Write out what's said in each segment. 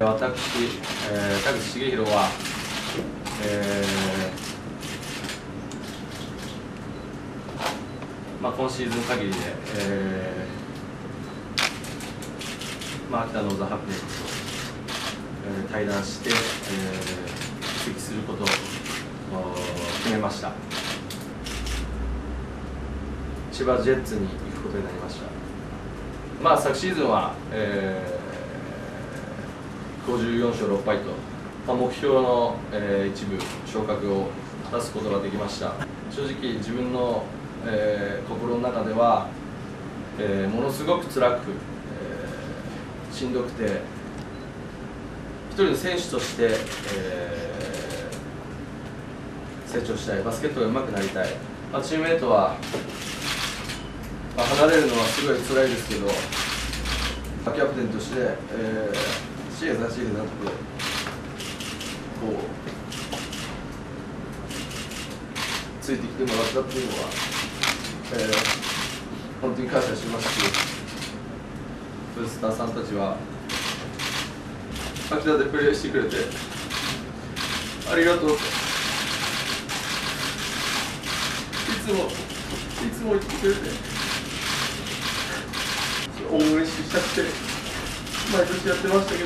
私、田口茂弘は、今シーズン限りで、秋田ノーザンハピネッツと、対談して、移籍することを決めました。千葉ジェッツに行くことになりました。昨シーズンは、54勝6敗と、目標の、一部昇格を果たすことができました。正直自分の、心の中では、ものすごく辛く、しんどくて、一人の選手として、成長したい、バスケットが上手くなりたい、チームメートは、離れるのはすごい辛いですけど、キャプテンとして、シーズンシーズンなんとこうついてきてもらったっていうのは、本当に感謝しますし、ブースターさんたちは秋田でプレーしてくれてありがとうといつも言ってくれて、応援したくて毎年やってましたけど、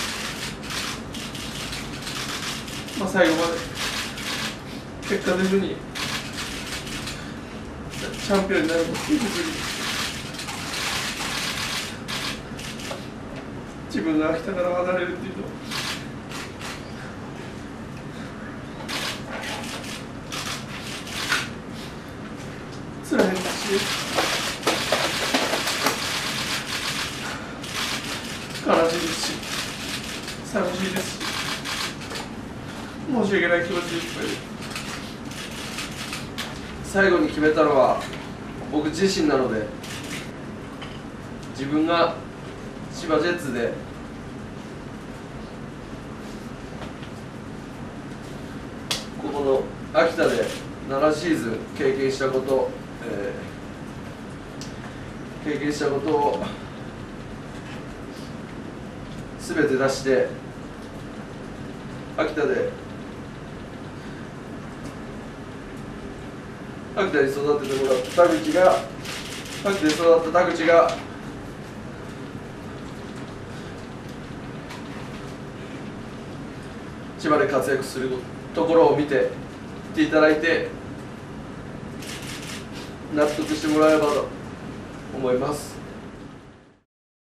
最後まで結果出ずにチャンピオンになることに自分が秋田から離れるっていうのは辛いですし、悲しいですし、寂しいですし、申し訳ない気持ちでいっぱいで、最後に決めたのは僕自身なので、自分が千葉ジェッツでここの秋田で7シーズン経験したこと、をすべて出して秋田に育ててもらった秋田で育った田口が千葉で活躍するところを見ていただいて納得してもらえればと思います。